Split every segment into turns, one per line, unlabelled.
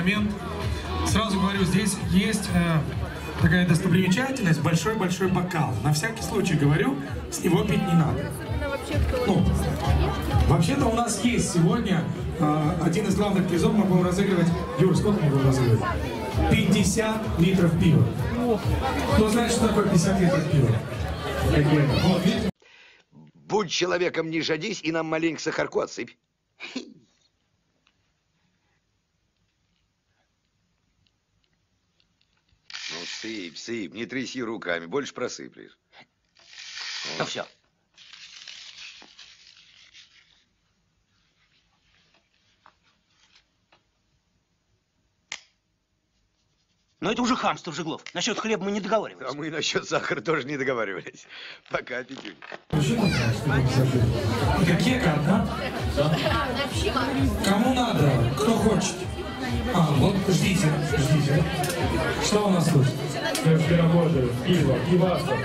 момент. Сразу говорю, здесь есть такая достопримечательность, большой-большой бокал. На всякий случай говорю, с него пить не надо. Ну, вообще-то у нас есть сегодня один из главных призов, мы будем разыгрывать. Юр, сколько мы будем разыгрывать? 50 литров пива. Кто знает, что такое 50 литров пива? Вот, видите?
Будь человеком, не жадись, и нам маленько сахарку отсыпь. Ну, сыпь, сыпь, не тряси руками, больше просыплешь.
Ну все. Но это уже хамство, Жиглов. Насчет хлеба мы не договаривались.
А мы насчет сахара тоже не договаривались. Пока, Петюнь.
Кека одна? Да. Кому надо? Кто хочет? Вот ждите. Что у нас тут?
Все работают. Пиво, пивасо.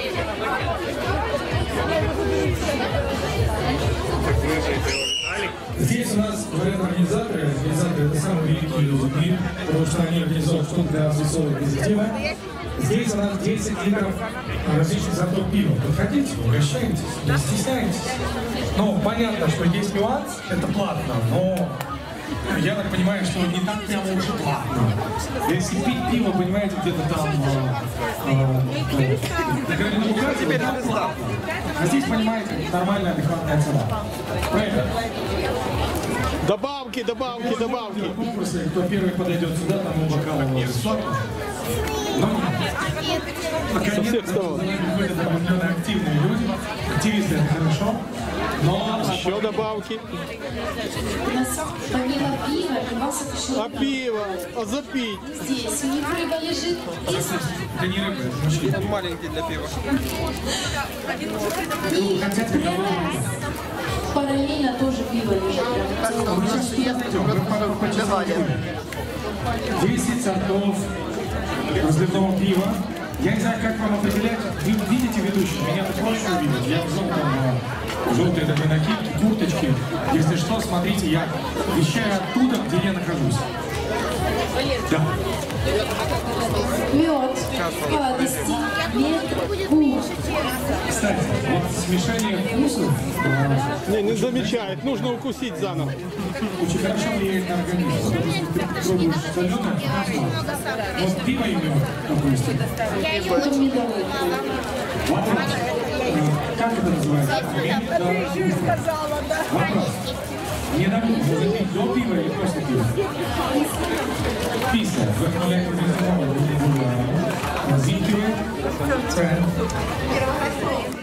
Здесь у нас, говорят организаторы это самые великие люди в мире, потому что они организуют что-то для веселого позитива. Здесь у нас 10 литров различных сортов пива. Подходите, угощайтесь, не стесняйтесь. Ну, понятно, что есть нюанс, это платно, но я так понимаю, что не так прямо уж и платно. Если пить пиво, понимаете, где-то там теперь платно. А здесь, понимаете, нормальная, адекватная цена. Правильно?
Добавки.
Конкурсы, кто первый подойдет сюда, тому бокал бесплатно. Но пока нет, выходят определенные активные люди. Активисты — это хорошо. Но
еще добавки.
Помимо пива, пиваса
А пиво? А запить?
здесь у них рыба лежит.
это не рыба, это мужчина.
Он маленький для пива.
И параллельно тоже пиво лежит.
10 сортов разливного пива. Я не знаю, как вам определять. Вы видите ведущего? Меня тут проще увидеть. Я в желтой такой накидке, курточке. Если что, смотрите, я вещаю оттуда, где я нахожусь. Да.
Мед, сладости, мед,
Кстати, вот смешение вкусов
Не замечает, нужно укусить заново.
очень хорошо влияет на организм. Допустим, ты пробуешь соленое, вот пиво и мед, допустим.
медовый.
Вопрос. Как это называется? Вопрос. Не дадут, можно пить до пива или после пива? Писа. Выхваляет организм, разинкивает.